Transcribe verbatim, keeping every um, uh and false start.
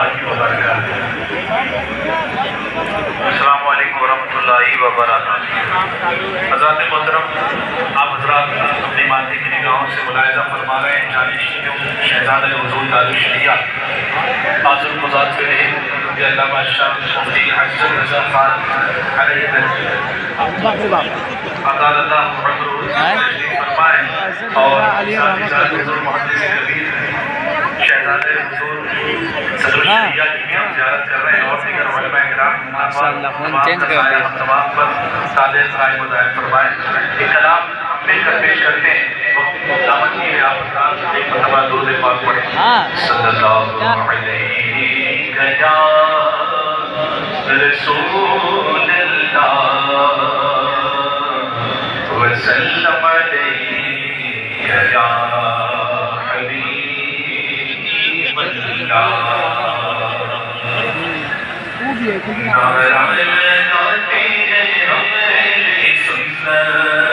السلام علیکم ورحمۃ اللہ وبرکاتہ۔ حضرات محترم، آپ حضرات اپنی مادی کی نگاہوں سے ملاحظہ فرما رہے ہیں جانشینوں شہزادہ حضور دارالشریعہ قاضی القضات فیض رضی اللہ بادشاہ مفتی حسن رضا خان علیہ عطا اللہ محمد تشریف فرمائیں، اور ساتھ ہی ساتھ حضور محدث کبیر شہزادہ حضور صدر الشریعہ کی بھی ہم زیارت کر رہے ہیں، اور دیگر علماء کرام تمام تمام پر تعلیم قائم و دائم فرمائیں۔ ایک کلام مل کر پیش کرتے ہیں، دعوت کی ہے آپ حضرات ایک مرتبہ درود پاک پڑھیں۔ صلی اللہ علیہ یا رسول اللہ وسلم علیہ یا حبیب اللہ۔ نعرہ لگاتے ہیں ہماری سنت